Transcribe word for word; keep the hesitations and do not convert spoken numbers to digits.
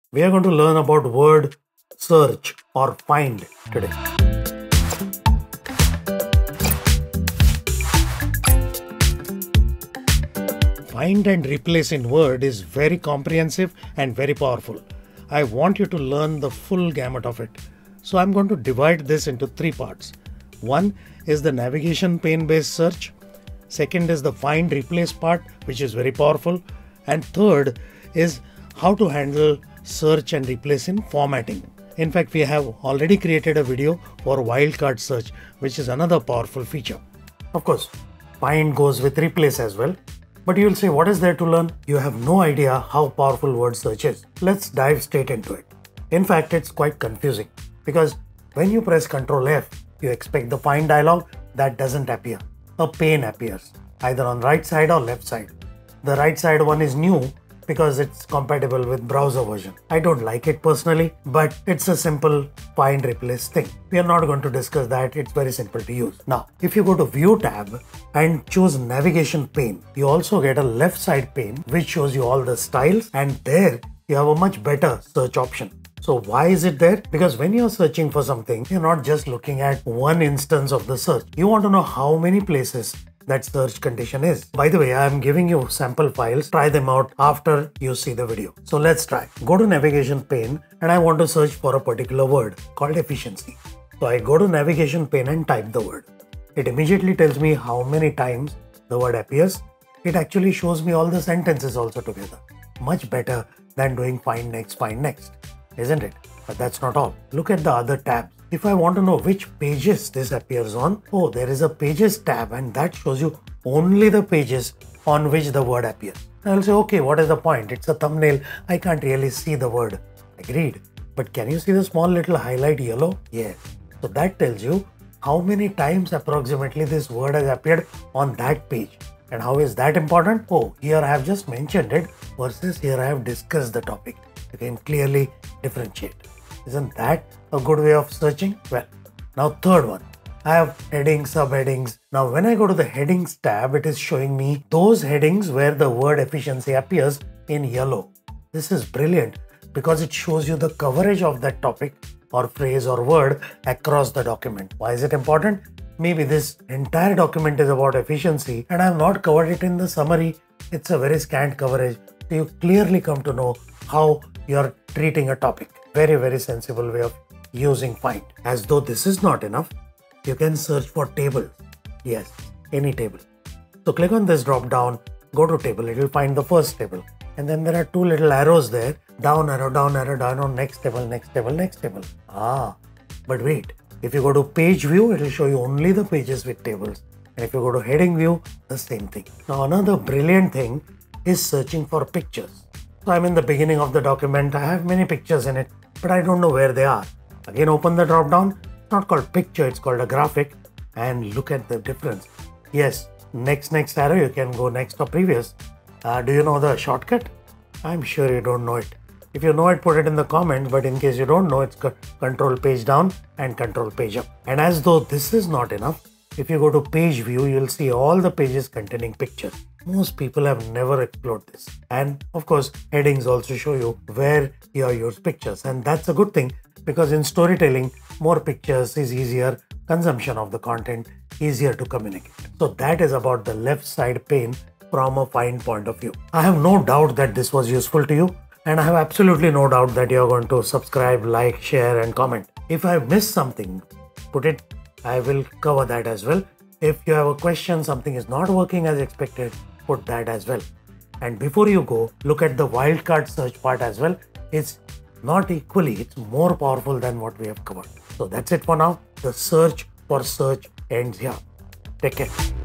We are going to learn about word search or find today. Find and replace in Word is very comprehensive and very powerful. I want you to learn the full gamut of it. So I'm going to divide this into three parts. One is the navigation pane based search. Second is the find replace part, which is very powerful. And third is how to handle search and replace in formatting. In fact, we have already created a video for wildcard search, which is another powerful feature. Of course, find goes with replace as well. But you will say, what is there to learn? You have no idea how powerful word search is. Let's dive straight into it. In fact, it's quite confusing because when you press control F, you expect the find dialog that doesn't appear. A pane appears either on right side or left side. The right side one is new because it's compatible with browser version. I don't like it personally, but it's a simple find replace thing. We are not going to discuss that. It's very simple to use. Now, if you go to View tab and choose navigation pane, you also get a left side pane which shows you all the styles, and there you have a much better search option. So why is it there? Because when you're searching for something, you're not just looking at one instance of the search. You want to know how many places that search condition is. By the way, I am giving you sample files. Try them out after you see the video. So let's try. Go to navigation pane and I want to search for a particular word called efficiency. So I go to navigation pane and type the word. It immediately tells me how many times the word appears. It actually shows me all the sentences also together. Much better than doing find next, find next, isn't it? But that's not all. Look at the other tabs. If I want to know which pages this appears on, oh, there is a pages tab and that shows you only the pages on which the word appears. I'll say, okay, what is the point? It's a thumbnail. I can't really see the word. Agreed. But can you see the small little highlight yellow? Yes. So that tells you how many times approximately this word has appeared on that page. And how is that important? Oh, here I have just mentioned it versus here I have discussed the topic. You can clearly differentiate. Isn't that a good way of searching? Well, now third one. I have headings, subheadings. Now when I go to the headings tab, it is showing me those headings where the word efficiency appears in yellow. This is brilliant because it shows you the coverage of that topic or phrase or word across the document. Why is it important? Maybe this entire document is about efficiency and I have not covered it in the summary. It's a very scant coverage. So you clearly come to know how you're treating a topic. Very, very sensible way of using find. As though this is not enough, you can search for tables. Yes, any table. So click on this drop down, go to table, it will find the first table. And then there are two little arrows there, down arrow, down arrow, down on next table, next table, next table. Ah, but wait, if you go to page view, it will show you only the pages with tables. And if you go to heading view, the same thing. Now another brilliant thing is searching for pictures. So I'm in the beginning of the document, I have many pictures in it, but I don't know where they are. Again, open the drop down. It's not called picture, it's called a graphic. And look at the difference. Yes, next, next arrow, you can go next or previous. Uh, do you know the shortcut? I'm sure you don't know it. If you know it, put it in the comments, but in case you don't know, it's control page down and control page up. And as though this is not enough, if you go to page view, you'll see all the pages containing pictures. Most people have never explored this. And of course, headings also show you where you use pictures. And that's a good thing because in storytelling, more pictures is easier, consumption of the content easier to communicate. So that is about the left side pane from a find point of view. I have no doubt that this was useful to you. And I have absolutely no doubt that you're going to subscribe, like, share and comment. If I missed something, put it, I will cover that as well. If you have a question, something is not working as expected, put that as well. And before you go, look at the wildcard search part as well. It's not equally, it's more powerful than what we have covered. So that's it for now. The search for search ends here. Take care.